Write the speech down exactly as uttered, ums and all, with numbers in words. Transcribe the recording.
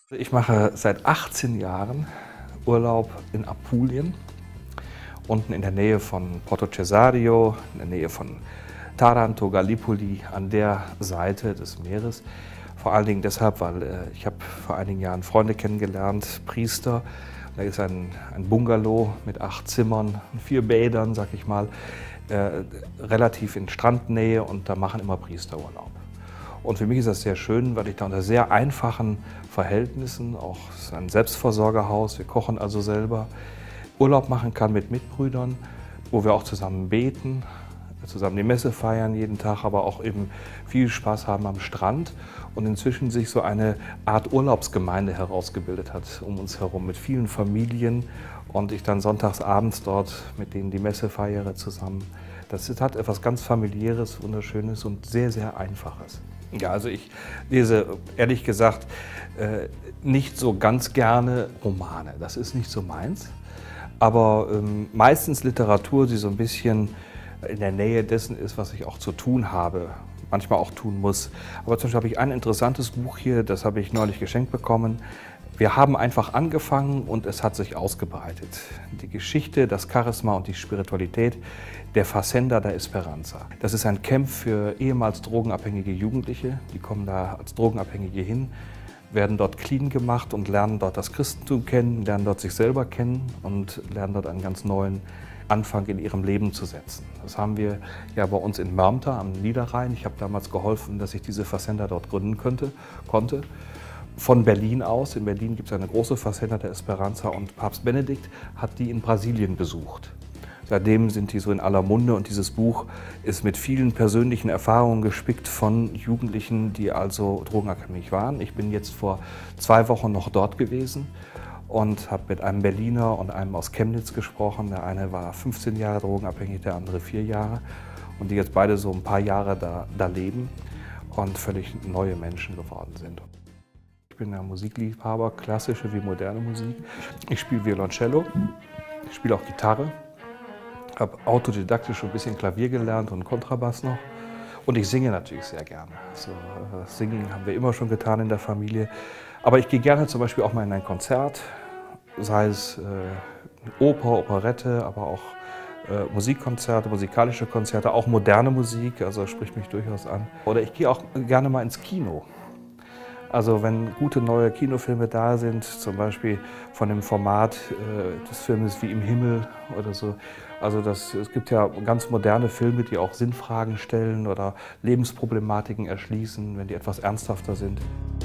Ich mache seit achtzehn Jahren Urlaub in Apulien, unten in der Nähe von Porto Cesario, in der Nähe von Taranto, Gallipoli, an der Seite des Meeres. Vor allen Dingen deshalb, weil äh, ich habe vor einigen Jahren Freunde kennengelernt, Priester. Da ist ein, ein Bungalow mit acht Zimmern, vier Bädern, sag ich mal, äh, relativ in Strandnähe, und da machen immer Priester Urlaub. Und für mich ist das sehr schön, weil ich da unter sehr einfachen Verhältnissen, auch es ist ein Selbstversorgerhaus, wir kochen also selber, Urlaub machen kann mit Mitbrüdern, wo wir auch zusammen beten, zusammen die Messe feiern jeden Tag, aber auch eben viel Spaß haben am Strand, und inzwischen sich so eine Art Urlaubsgemeinde herausgebildet hat um uns herum mit vielen Familien, und ich dann sonntags abends dort mit denen die Messe feiere zusammen. Das hat etwas ganz Familiäres, Wunderschönes und sehr, sehr Einfaches. Ja, also ich lese ehrlich gesagt äh, nicht so ganz gerne Romane. Das ist nicht so meins. Aber ähm, meistens Literatur, die so ein bisschen in der Nähe dessen ist, was ich auch zu tun habe, manchmal auch tun muss. Aber zum Beispiel habe ich ein interessantes Buch hier, das habe ich neulich geschenkt bekommen. Wir haben einfach angefangen und es hat sich ausgebreitet. Die Geschichte, das Charisma und die Spiritualität der Fazenda da Esperanza. Das ist ein Camp für ehemals drogenabhängige Jugendliche. Die kommen da als Drogenabhängige hin, werden dort clean gemacht und lernen dort das Christentum kennen, lernen dort sich selber kennen und lernen dort einen ganz neuen Anfang in ihrem Leben zu setzen. Das haben wir ja bei uns in Mörmter am Niederrhein. Ich habe damals geholfen, dass ich diese Fazenda dort gründen könnte, konnte. Von Berlin aus. In Berlin gibt es eine große Fazenda der Esperanza, und Papst Benedikt hat die in Brasilien besucht. Seitdem sind die so in aller Munde, und dieses Buch ist mit vielen persönlichen Erfahrungen gespickt von Jugendlichen, die also drogenabhängig waren. Ich bin jetzt vor zwei Wochen noch dort gewesen und habe mit einem Berliner und einem aus Chemnitz gesprochen. Der eine war fünfzehn Jahre drogenabhängig, der andere vier Jahre. Und die jetzt beide so ein paar Jahre da, da leben und völlig neue Menschen geworden sind. Ich bin ein Musikliebhaber, klassische wie moderne Musik. Ich spiele Violoncello, ich spiele auch Gitarre, habe autodidaktisch ein bisschen Klavier gelernt und Kontrabass noch. Und ich singe natürlich sehr gerne. Also, Singen haben wir immer schon getan in der Familie. Aber ich gehe gerne zum Beispiel auch mal in ein Konzert, sei es äh, Oper, Operette, aber auch äh, Musikkonzerte, musikalische Konzerte, auch moderne Musik, also spricht mich durchaus an. Oder ich gehe auch gerne mal ins Kino. Also wenn gute neue Kinofilme da sind, zum Beispiel von dem Format äh, des Filmes Wie im Himmel oder so. Also das, es gibt ja ganz moderne Filme, die auch Sinnfragen stellen oder Lebensproblematiken erschließen, wenn die etwas ernsthafter sind.